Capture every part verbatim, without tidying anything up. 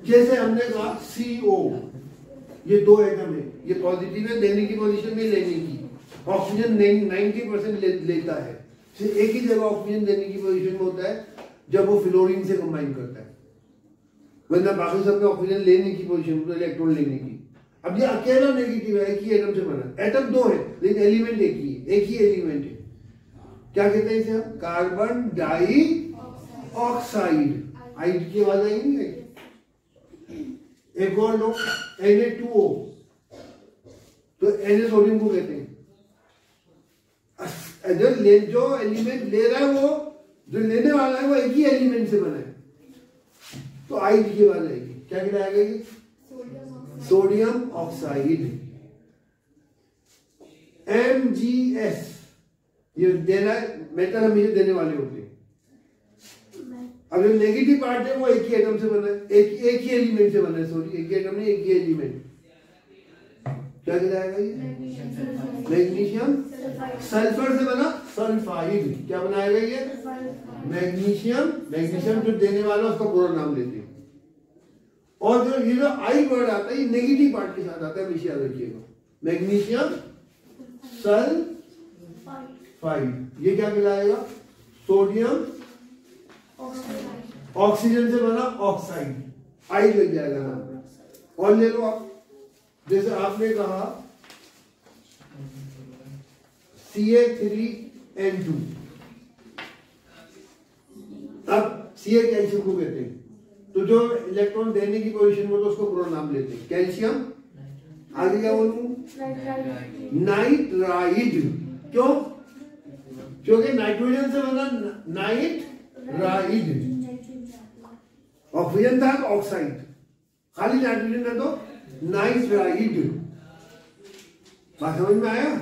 जैसे हमने कहा सी ओ, ये दो एटम है, ये पॉजिटिव है देने की पोजीशन में, लेने की ऑक्सीजन नाइन्टी परसेंट ले, लेता है। सिर्फ एक ही जगह ऑक्सीजन देने की पोजीशन में होता है जब वो फ्लोरीन से कंबाइन करता है, वरना बाकी सब में ऑक्सीजन लेने की पोजीशन में, इलेक्ट्रॉन लेने की। अब ये अकेला नेगेटिव है, एक ही एटम से बना, एटम दो है लेकिन एलिमेंट एक ही है, एक ही एलिमेंट है। क्या कहते हैं इसे हम? Carbon die oxide. आइड की आवाज आएगी नहीं? एक और लो एन ए टू ओ, तो एन ए सोडियम को कहते हैं। जो ले जो एलिमेंट ले रहा है वो, जो लेने वाला है वो एक ही एलिमेंट से बना है, तो आइड की आवाज आएगी। क्या कहलाएगा ये? Sodium oxide. M G S, ये देना मेटल हमेशा देने वाले होते हैं। अब जो नेगेटिव पार्ट है वो एक ही एटम से बना है, एक एक ही एलिमेंट से बना है, सॉरी एक ही एटम नहीं, एक ही एलिमेंट। क्या कहलाएगा ये? मैग्नीशियम सल्फर से बना सल्फाइड। क्या बनाएगा ये? मैग्नीशियम। मैग्नीशियम जो देने वाला उसका पूरा नाम लेते हैं। और जो ये जो आई वर्ड आता है ये नेगेटिव पार्ट के साथ आता है, हमेशा याद रखिएगा। Magnesium sulphide. ये क्या कहलाएगा? सोडियम ऑक्सीजन से बना ऑक्साइड, आई लग जाएगा नाम। और ले लो आप, जैसे आपने कहा C A three N two, अब सी ए कैल्शियम को कहते हैं, तो जो इलेक्ट्रॉन देने की पोजीशन में तो उसको पूरा नाम लेते हैं कैल्शियम। आगे क्या बोलूं? नाइट्राइड। क्यों? क्योंकि नाइट्रोजन से बना नाइट्राइड। ऑक्सीजन था तो ऑक्साइड, खाली नाइट्रोजन था तो नाइट्राइड। बात समझ में आया?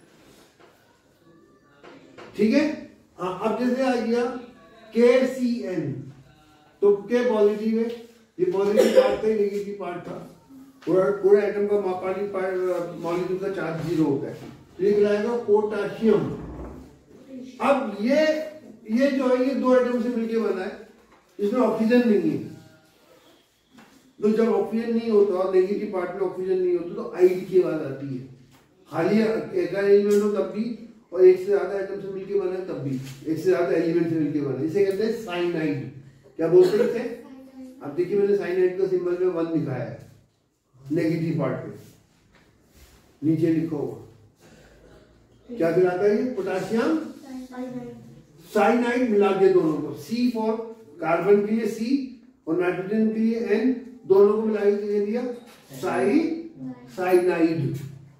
ठीक है। अब जैसे आ गया के सी एन, तो के पॉजिटिव है, ये पॉजिटिव पार्ट था, नेगेटिव पार्ट था। पूरा पूरा एटम का मॉलिक्यूल का चार्ज जीरो होता है, तो ये कहलाएगा पोटाशियम। अब ये ये जो है ये दो एटम से मिलकर बना है, इसमें ऑक्सीजन नहीं है। तो जब ऑक्सीजन नहीं होता और नेगेटिव पार्ट में ऑक्सीजन नहीं होता तो आइड की आवाज आती है। खाली एक एलिमेंट हो तब भी, और एक से ज्यादा एटम से मिलकर बना है तब भी, एक से ज्यादा एलिमेंट से मिलकर बना है। इसे कहते हैं साइनाइड। क्या बोलते हैं इसे? अब देखिए मैंने साइनाइड का सिंबल में वन दिखाया है नेगेटिव पार्ट में, नीचे लिखा होगा। क्या दिलाता है ये? Potassium cyanide. मिला के दोनों को, सी फॉर कार्बन के लिए सी और नाइट्रोजन के लिए एन, दोनों को मिला के दिया साइ साइनाइड।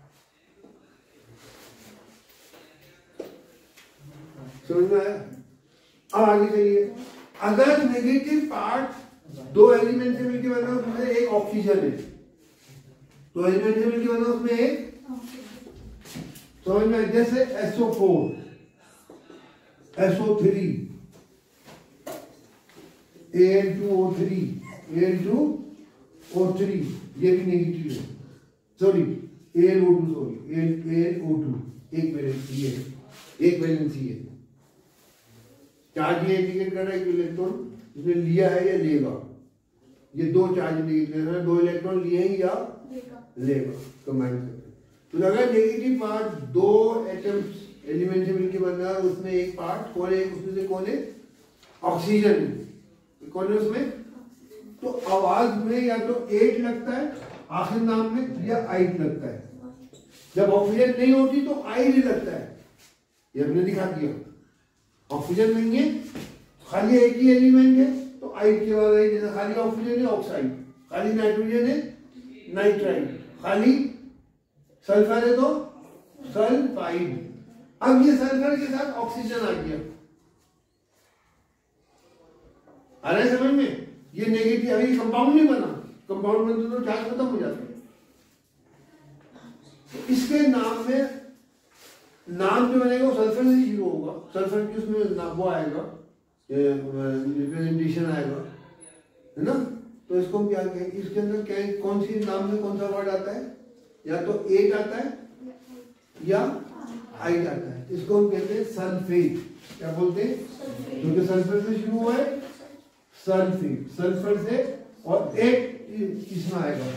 समझ में आया? अब आगे चलिए। अगर नेगेटिव पार्ट दो एलिमेंट से मिलकर बना उसमें एक ऑक्सीजन है, दो एलिमेंट से मिलकर बना उसमें एक, समझ में? जैसे S O four, S O three, A L two O three, A L two O three, ये भी नेगेटिव है, sorry A L O two, sorry A L O two, एक वैलेंसी है, एक वैलेंसी है। चार्ज ये इंडिकेट कर रहा है कि इलेक्ट्रॉन इसने लिया है या लेगा। ये दो चार्ज इंडिकेट कर रहा है, दो इलेक्ट्रॉन लिए हैं या लेगा, कंबाइन करके। तो अगर नेगेटिव पार्ट दो एटम्स एलिमेंट से मिलकर बन रहा है, उसमें एक पार्ट कौन है? उसमें से कौन है? ऑक्सीजन। कौन है उसमें? तो आवाज में या तो एट लगता है आखिर नाम में, या आइड लगता है। जब ऑक्सीजन नहीं होती तो आइड लगता है, ये हमने दिखा दिया। ऑक्सीजन नहीं है, खाली एक ही एलिमेंट है, तो आइड के बाद आई। जैसे खाली ऑक्सीजन है ऑक्साइड, खाली नाइट्रोजन है नाइट्राइड, खाली सल्फर है तो सल्फाइड। अब ये सल्फर के साथ ऑक्सीजन आ गया, आ रहा है समझ में? ये नेगेटिव, अभी कंपाउंड नहीं बना, कंपाउंड बनते तो चार्ज खत्म हो जाता है। तो इसके नाम में, नाम जो बनेगा वो सल्फर से शुरू होगा, सल्फर की उसमें वो आएगा, रिप्रेजेंटेशन आएगा, है ना? तो इसको हम क्या कहेंगे? इसके अंदर क्या, कौन सी नाम में कौन सा वर्ड आता है? या तो एट आता है या आइड आता है। इसको हम कहते हैं सल्फेट। क्या बोलते हैं? क्योंकि सल्फर से शुरू हुआ है, सल्फेट। सल्फर से और एट इसमें आएगा,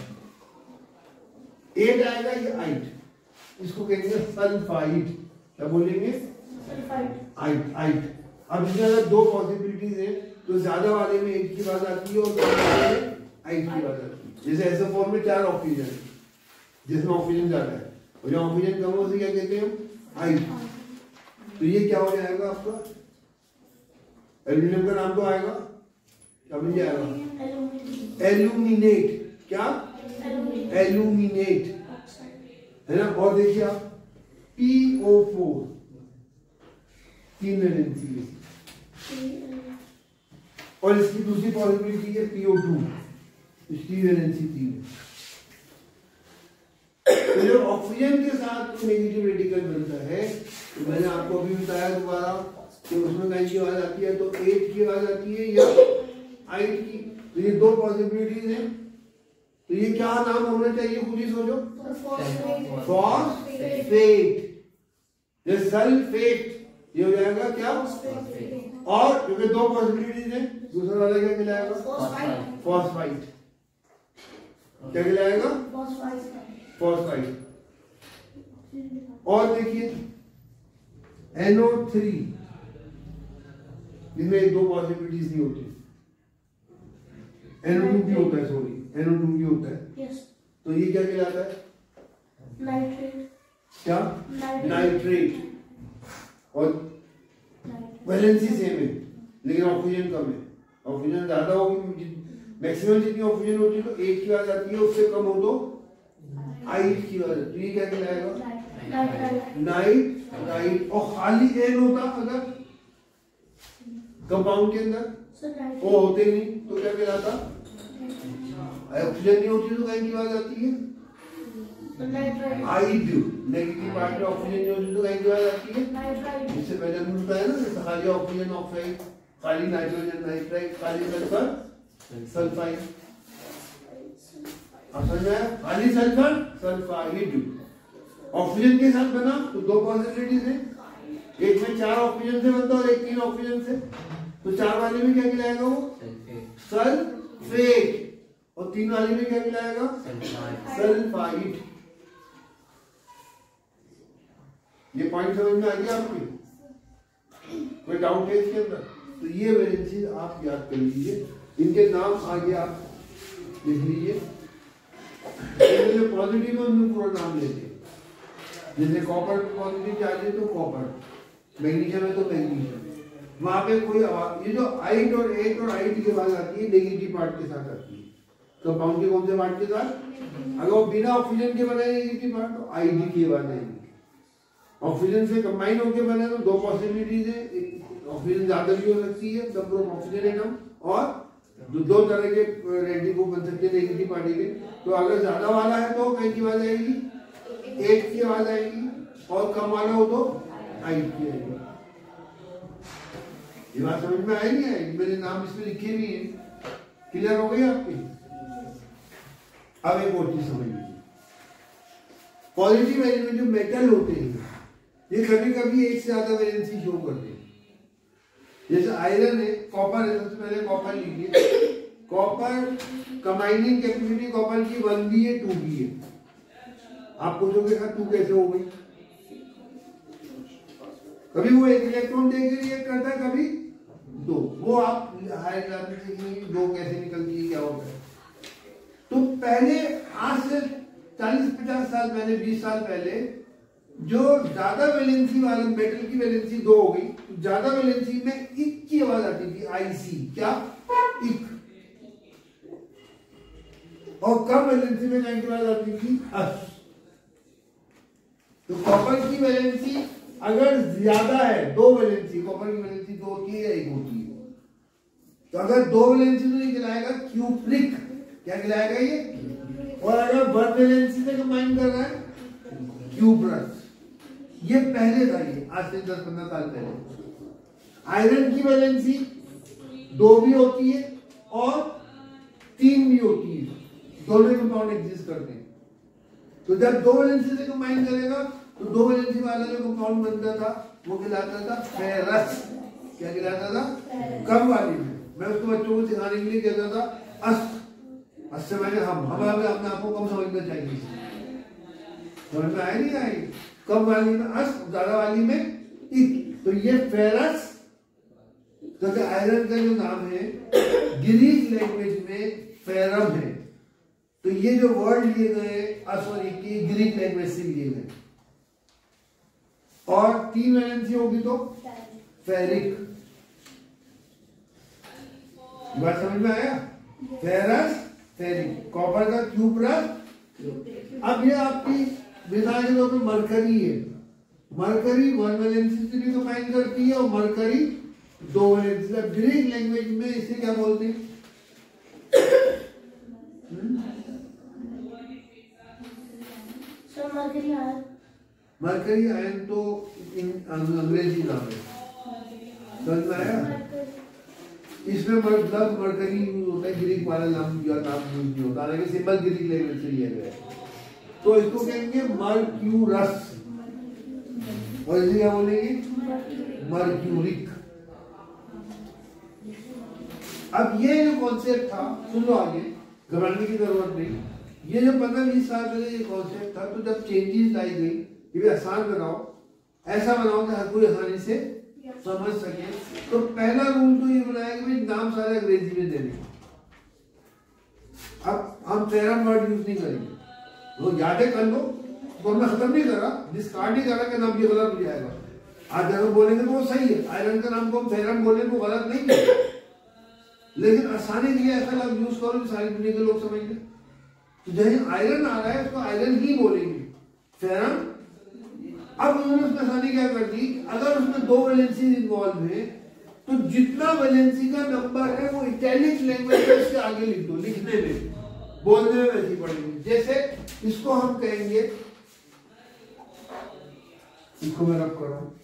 एट आएगा ये आइट, इसको कहेंगे सल्फाइड। क्या बोलेंगे? आइट। आइट। अब इसमें अगर दो पॉसिबिलिटीज है तो ज्यादा वाले में एक की बात आती है और कम वाले में आइट की बात आती है। जैसे एस ओ फोर में चार ऑक्सीजन है जिसमें ऑक्सीजन ज्यादा है और जो ऑक्सीजन कम हो उसे क्या कहते हैं? आइट। तो ये क्या हो जाएगा आपका? एल्यूमिनियम का नाम तो आएगा, क्या बन जाएगा? एल्यूमिनेट। क्या? एल्यूमिनेट है ना। और देखिए आप पी ओ फोर तीन वैलेंसी है और इसकी दूसरी पॉसिबिलिटी है पी ओ टू, इसकी वैलेंसी तीन है। तो जब ऑक्सीजन के साथ नेगेटिव रेडिकल बनता है तो मैंने आपको अभी बताया दोबारा कि उसमें कहीं की आवाज आती है तो एट की आवाज आती है या आइट की। तो ये दो पॉसिबिलिटीज हैं। तो ये क्या नाम होना चाहिए? खुद ही सोचो। फॉस्फेट। ये सल्फेट ये हो जाएगा क्या? और क्योंकि दो पॉसिबिलिटीज हैं दूसरा वाला क्या कहलाएगा? फॉस्फाइड। क्या कहलाएगा? फॉस्फाइड। और देखिए एन ओ थ्री, इसमें दो पॉसिबिलिटीज नहीं होती। एन ओ टू भी होता है, सॉरी एन ओ टू भी होता है। yes. तो ये क्या कहलाता है? नाइट्रेट। क्या? नाइट्रेट। और वैलेंसी सेम है लेकिन ऑक्सीजन कम है। ऑक्सीजन ज्यादा होगी, मैक्सिमम जितनी ऑक्सीजन होती है तो एक की बात आती है, उससे कम हो तो आइट की बात आती है। तो ये क्या कहलाएगा? नाइट नाइट। और खाली एन होता अगर कंपाउंड के अंदर वो होते ही नहीं तो क्या कहलाता? ऑक्सीजन नहीं होती तो कहीं की बात आती है? आइड। नेगेटिव पार्ट में ऑक्सीजन नहीं होती तो कहीं की बात आती है? इससे पहले हमने बताया ना, खाली ऑक्सीजन ऑक्साइड, खाली नाइट्रोजन नाइट्राइड, खाली सल्फर सल्फाइड। अब समझ में आया? खाली सल्फर सल्फाइड। ऑक्सीजन के साथ बना तो दो पॉसिबिलिटीज है, एक में चार ऑक्सीजन से बनता और एक तीन ऑक्सीजन से। तो चार वाले में क्या कहलाएगा? वो सल्फेट। और तीन वाले में क्या कहलाएगा? सल्फाइड। ये पॉइंट समझ में आ गया आपके? कोई डाउट है इसके अंदर? तो ये वैलेंसी आप याद कर लीजिए, इनके नाम आगे आप लिख लीजिए। पॉजिटिव में उनमें पूरा नाम लेते हैं। जैसे कॉपर में पॉजिटिव चाहिए तो कॉपर, मैग्नीशियम है तो मैग्नीशियम। वहां पे कोई आवाज, ये जो आइट और एट और आइट की आवाज आती है नेगेटिव पार्ट के साथ आती है। कंपाउंड के कौन से पार्ट के साथ? अगर वो बिना ऑक्सीजन के बने नेगेटिव पार्ट तो आइड की आवाज आएगी। ऑक्सीजन से कंबाइन होकर बने तो दो पॉसिबिलिटीज है, ऑक्सीजन ज्यादा भी हो सकती है, नंबर ऑफ ऑक्सीजन एटम, और दो, दो तरह के रेडिकल बन सकते हैं नेगेटिव पार्टिकल। तो अगर ज्यादा वाला है तो कहीं की आवाज आएगी? एट की आवाज आएगी, और कम वाला हो तो आइड की आएगी। ये बात समझ में आई नहीं आई? मेरे नाम इसमें लिखे भी है। क्लियर हो गई आपकी? अब एक और चीज समझ लीजिए, पॉजिटिव एलिमेंट जो मेटल होते हैं ये कभी कभी एक से ज्यादा वैलेंसी शो करते हैं। जैसे आयरन है, कॉपर है, सबसे पहले कॉपर लीजिए। कॉपर कंबाइनिंग कैपेसिटी कॉपर की वन भी है, टू भी है। आप पूछोगे सर टू कैसे हो गई? कभी वो एक इलेक्ट्रॉन देकर रिएक्ट करता है, कभी दो। वो आप हायर क्लास में सीखेंगे दो कैसे निकलती है, क्या होता है। तो पहले आज से चालीस पचास साल पहले, बीस साल पहले जो ज्यादा वैलेंसी वाले मेटल की वैलेंसी दो हो गई, तो ज्यादा वैलेंसी में इक की आवाज आती थी, आईसी। क्या? इक। और कम वैलेंसी में क्या की आवाज आती थी? अस। तो कॉपर की वैलेंसी अगर ज्यादा है, दो वैलेंसी, कॉपर की वैलेंसी दो होती है या एक होती है, तो अगर दो वैलेंसी तो ये कहलाएगा क्यूप्रिक। क्या कहलाएगा ये? और अगर वन वैलेंसी से कंबाइन कर रहा है, क्यूब्रस। ये पहले था, ये आज से दस पंद्रह साल पहले। आयरन की वैलेंसी दो भी होती है और तीन भी होती है, दोनों कंपाउंड एग्जिस्ट करते हैं। तो जब दो वैलेंसी से कंबाइन करेगा तो दो वैलेंसी वाला जो कंपाउंड बनता था वो कहलाता था फेरस। क्या कहलाता था? कम वाली में मैं उसको बच्चों को सिखाने के लिए कहता था अस। अस से मैंने हम हम हमें अपने आप को कम समझना चाहिए, समझ में आए नहीं आए? कम वाली में अस, ज्यादा वाली में इत। तो ये फेरस क्योंकि आयरन का जो नाम है ग्रीक लैंग्वेज में फेरम है, तो ये जो वर्ड लिए गए अस और इक की ग्रीक लैंग्वेज से लिए गए। और तीन वैलेंसी होगी तो फेरिक। बात समझ में आया? फेरस फेरिक, कॉपर का क्यूप्रस। अब ये आपकी मिसाल के तौर पर मरकरी है, मरकरी वन वैलेंसी से भी कंबाइन करती है और मरकरी दो वैलेंसी। अब ग्रीक लैंग्वेज में इसे क्या बोलते हैं? Mercury ion. मरकरी आयन तो अंग्रेजी नाम है, समझ में आया? इसमें मतलब मरकरी यूज होता है, ग्रीक वाला नाम या नाम यूज नहीं होता, हालांकि सिंबल ग्रीक लैंग्वेज से लिया गया है। तो इसको कहेंगे मर्क्यूरस, और इसे क्या बोलेंगे? मर्क्यूरिक। अब ये जो कॉन्सेप्ट था, सुन लो आगे, घबराने की जरूरत नहीं। ये जो पंद्रह बीस साल पहले ये कॉन्सेप्ट था, तो जब चेंजेस लाई गई कि भी आसान बनाओ, ऐसा बनाओ कि हर कोई आसानी से समझ सके, तो पहला रूल तो ये बनाया कि भाई नाम सारे अंग्रेजी में देने। अब हम फेरम वर्ड यूज नहीं करेंगे, वो यादें कर लो, तो मैं खत्म नहीं कर रहा, डिस्कार्ड नहीं कर रहा कि नाम ये गलत हो जाएगा। आज अगर बोलेंगे तो वो सही है, आयरन का नाम को हम फेरम बोले तो गलत नहीं है, लेकिन आसानी के लिए ऐसा लफ्ज यूज करो कि सारी दुनिया के लोग समझ लें। तो जहाँ आयरन आ रहा है उसको आयरन ही बोलेंगे, फेरम। अब उन्होंने उसमें आसानी क्या कर दी, अगर उसमें दो वैलेंसी इन्वॉल्व है तो जितना वैलेंसी का नंबर है वो इटैलिक लैंग्वेज में उसके आगे लिख दो, लिखने में, बोलने में वैसी पड़ेगी। जैसे इसको हम कहेंगे, इसको मैं रब कर रहा हूं,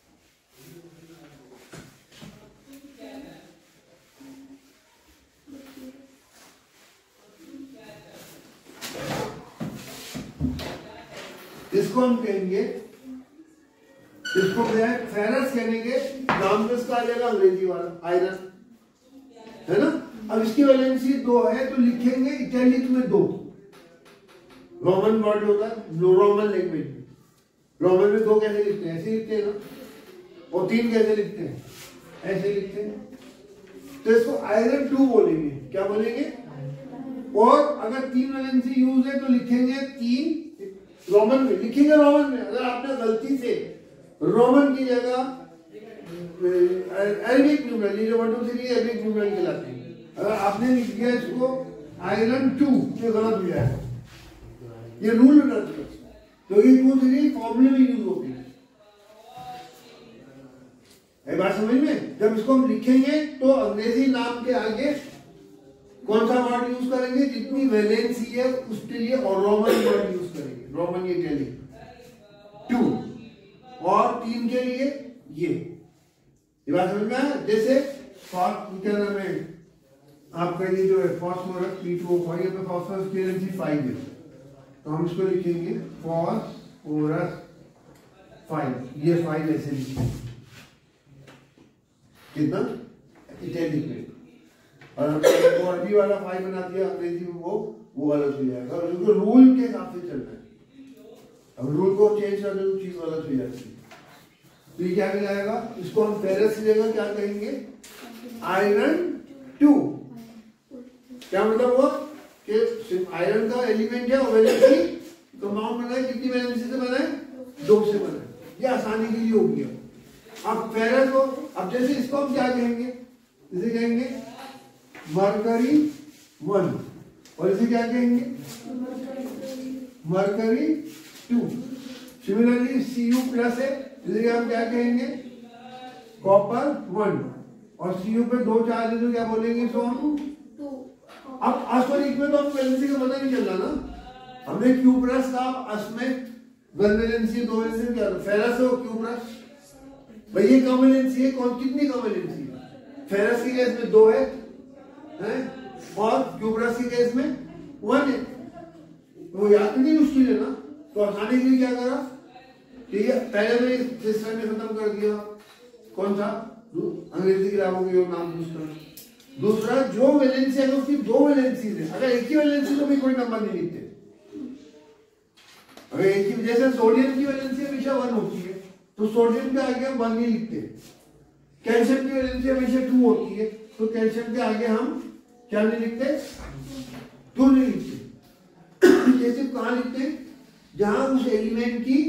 इसको हम कहेंगे, इसको फेरस कहेंगे, नाम तो इसका आ जाएगा अंग्रेजी वाला आयरन, है ना? अब इसकी वैलेंसी दो है तो लिखेंगे इटैलिक में दो। रोमन वर्ड होता है, रोमन लैंग्वेज में, रोमन में दो कैसे लिखते हैं? ऐसे लिखते हैं ना। और तीन कैसे लिखते हैं? ऐसे लिखते हैं। तो इसको आयरन टू बोलेंगे, क्या बोलेंगे? और अगर तीन वैलेंसी यूज है तो लिखेंगे तीन रोमन में, लिखेंगे रोमन में। अगर आपने गलती से रोमन की जगह अरेबिक न्यूमरल, ये one two three Arabic numeral कहलाती है, अगर आपने लिख दिया इसको आयरन टू तो गलत हो जाएगा। ये रूल बता दिया, तो ये टू थ्री फॉर्मूले में यूज होती है। एक बात समझ में? जब इसको हम लिखेंगे तो अंग्रेजी नाम के आगे कौन सा वर्ड यूज करेंगे? जितनी वैलेंसी है उसके लिए, और रोमन वर्ड यूज करेंगे, रोमन ये के लिए टू, और तीन के लिए ये। ये बात समझ में आया? जैसे क्या नाम है आपका, ये जो है phosphorus P two O five पे फॉस्फोरस की वैलेंसी फाइव है, तो हम इसको लिखेंगे फॉस्फोरस फाइव, ये फाइव ऐसे लिखेंगे, कितना इटैलिक में। और हमने अरबी वाला फाइव बना दिया अंग्रेजी में, वो वो गलत हो जाएगा, और उनको रूल के हिसाब से चलना है। अब रूल को चेंज कर दो तो चीज गलत हो जाती है। तो ये क्या कहलाएगा? इसको हम फेरस की जगह क्या कहेंगे? Iron two. क्या मतलब हुआ कि आयरन का एलिमेंट है और वैलेंसी कंपाउंड बना है, कितनी वैलेंसी से बना है? दो से बना है। ये आसानी के लिए हो गया। अब फेरस हो, अब जैसे इसको हम क्या कहेंगे? इसे कहेंगे मरकरी वन, और इसे क्या कहेंगे? Mercury two. Similarly C U plus है, इसे हम क्या कहेंगे? कॉपर वन, और सी यू पे दो चार्ज है तो क्या बोलेंगे? इसको हम अब आसपास में तो हम वैलेंसी का पता नहीं चल रहा ना, हमने क्यू प्लस का अस में वन वैलेंसी दो वैलेंसी क्या फेरस हो क्यू प्लस, भाई ये कम वैलेंसी है, कौन कितनी कम वैलेंसी है? फेरस की केस में दो है, हैं? और क्यू प्लस की केस में वन है। वो याद नहीं मुश्किल है ना, तो आसानी के लिए क्या करा? ठीक है, पहले में सिस्टम में खत्म कर दिया, कौन सा? अंग्रेजी किताबों के नाम यूज करना। दूसरा जो वैलेंसी अगर उसकी दो वैलेंसीज है, अगर एक ही वैलेंसी तो भी कोई नंबर नहीं लिखते। अगर एक ही, जैसे सोडियम की वैलेंसी हमेशा वन होती है तो सोडियम के आगे हम वन नहीं लिखते। कैल्शियम की वैलेंसी हमेशा टू होती है तो कैल्शियम के आगे हम क्या नहीं लिखते, टू नहीं लिखते। ये सिर्फ कहां लिखते हैं, जहां उस एलिमेंट की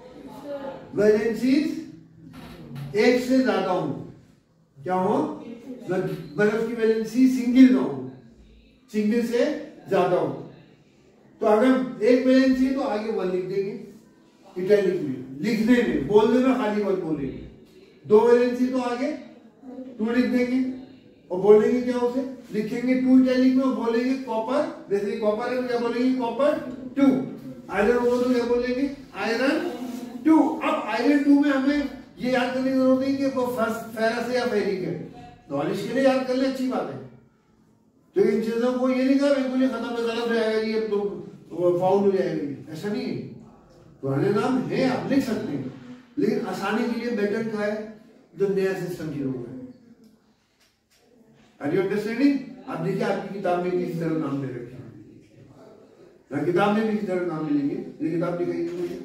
वैलेंसीज एक से ज्यादा हो। क्या हो, बर्फ की वैलेंसी सिंगल ना हो, सिंगल से ज्यादा हो। तो अगर एक वैलेंसी है तो आगे वन लिख देंगे इटैलिक में, लिखने में, बोलने में खाली वन बोलेंगे। दो वैलेंसी तो आगे टू लिख देंगे और बोलेंगे क्या, उसे लिखेंगे टू इटैलिक में और बोलेंगे कॉपर, जैसे कॉपर है तो क्या बोलेंगे, कॉपर टू। आयरन होगा तो क्या बोलेंगे, आयरन टू। अब आयरन टू में हमें ये याद करने की जरूरत नहीं कि वो फेरस है या फेरिक है, नॉलेज के लिए याद कर ले, अच्छी बात है। तो इन चीजों को ये नहीं कहा बिल्कुल खत्म हो गलत हो जाएगा, ये तो फाउंड हो जाएगा, ऐसा नहीं है। पुराने नाम है, आप लिख सकते हैं, लेकिन आसानी के लिए बेटर क्या है, जो नया सिस्टम शुरू हुआ है। Are you understanding? आप देखिए आपकी किताब में किसी तरह नाम दे रखे हैं, ना किताब में भी किसी तरह नाम मिलेंगे, ये किताब दिखाई थी मुझे।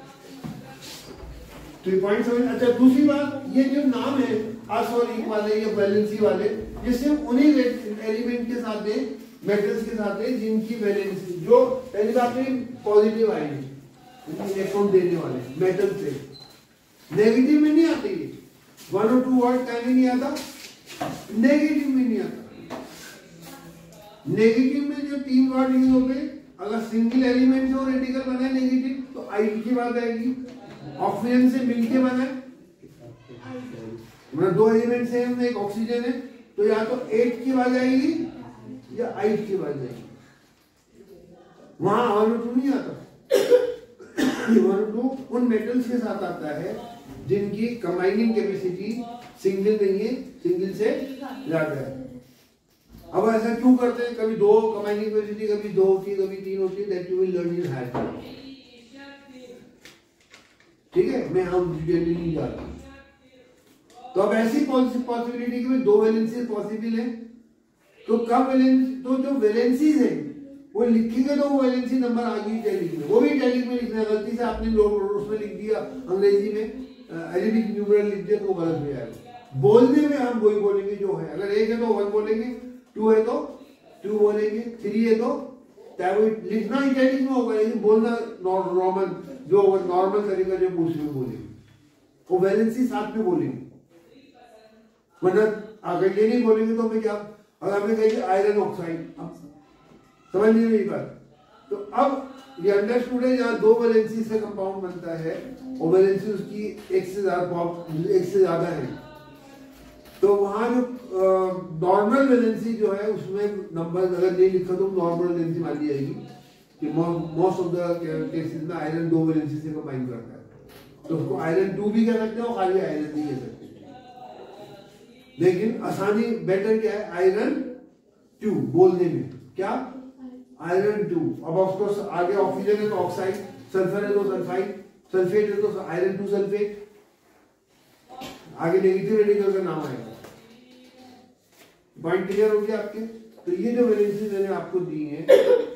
तो पॉइंट समझ। अच्छा, दूसरी बात, ये जो नाम है आसोरिक वाले या वैलेंसी वाले, ये सिर्फ उन्हीं एलिमेंट के साथ है, मेटल्स के साथ है जिनकी वैलेंसी, जो पहली बात है पॉजिटिव आएगी, इलेक्ट्रॉन देने वाले मेटल से। नेगेटिव में नहीं आते ये, वन और टू वर्ड का भी नहीं आता, नेगेटिव में नहीं आता। नेगेटिव में जो तीन वर्ड यूज होते, अगर सिंगल एलिमेंट से और रेडिकल बना है नेगेटिव तो आई की बात आएगी, ऑक्सीजन से मिलके बना है, मतलब दो एलिमेंट से हम, एक ऑक्सीजन है तो या तो एट की आवाज आएगी या आइट की आवाज आएगी, वहां वन और टू नहीं आता। वन टू उन मेटल्स के साथ आता है जिनकी कंबाइनिंग कैपेसिटी सिंगल नहीं है, सिंगल से ज्यादा है। अब ऐसा क्यों करते हैं, कभी दो कंबाइनिंग कैपेसिटी, कभी दो होती है, कभी तीन होती है, that you will learn in higher class. ठीक है, मैं हम डिटेल में नहीं जा रहा। तो अब ऐसी पॉसिबिलिटी कि दो वैलेंसी पॉसिबल है, तो कब वैलेंसी, तो जो वैलेंसीज है वो लिखेंगे तो वो वैलेंसी नंबर आ गई इटैलिक में, वो भी इटैलिक में लिखना है। गलती से आपने उसमें लिख दिया अंग्रेजी में एलिफिक न्यूमरल लिख दिया तो गलत हो जाएगा। बोलने में हम वही बोलेंगे जो है, अगर एक है तो वन बोलेंगे, टू है तो टू बोलेंगे, थ्री है तो, चाहे वो लिखना इटैलिक में होगा लेकिन बोलना नॉर्मल, जो नॉर्मल तरीका जो उसमें बोलेंगे, वो वैलेंसी साथ में बोलेंगे। वरना अगर ये नहीं बोलेंगे तो हमें क्या, अगर हमें कहेंगे आयरन ऑक्साइड, समझ नहीं रही बात। तो अब ये अंडरस्टूड है, जहां दो वैलेंसी से कंपाउंड बनता है और वैलेंसी उसकी एक से ज्यादा एक से ज्यादा है, तो वहां जो नॉर्मल वैलेंसी जो है उसमें नंबर अगर नहीं लिखा तो नॉर्मल वैलेंसी मान ली जाएगी कि मोस्ट ऑफ द केसेस में आयरन दो वैलेंसी से कंबाइन करता है, तो उसको आयरन टू भी कह सकते हैं और खाली आयरन नहीं कह सकते। लेकिन आसानी बेटर क्या है, आयरन टू बोलने में, क्या आयरन टू। अब ऑफकोर्स आगे ऑक्सीजन है तो ऑक्साइड, सल्फर है तो सल्फाइड, सल्फेट है तो आयरन टू सल्फेट, आगे नेगेटिव रेडिकल का नाम आएगा। पॉइंट क्लियर हो गया आपके? तो ये जो वैलेंसी मैंने आपको दी है